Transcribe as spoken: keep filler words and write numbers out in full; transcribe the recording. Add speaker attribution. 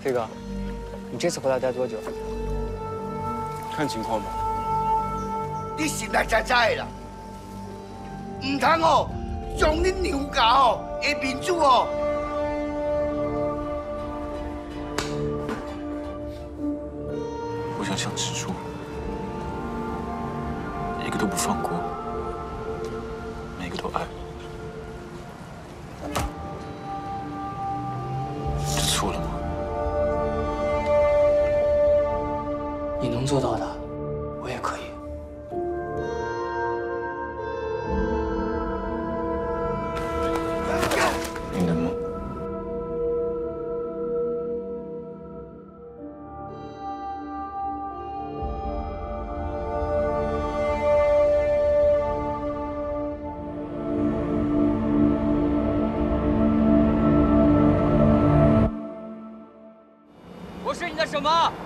Speaker 1: 飞哥，你这次回来待多久？
Speaker 2: 看情况吧。
Speaker 3: 你心内在在啦，唔通哦，将恁娘家哦的民主哦。
Speaker 4: 我想像蜘蛛，一个都不放过，每个都爱。这错了吗？
Speaker 1: 你能做到的，我也可以。
Speaker 4: 你能吗？
Speaker 5: 我是你的什么？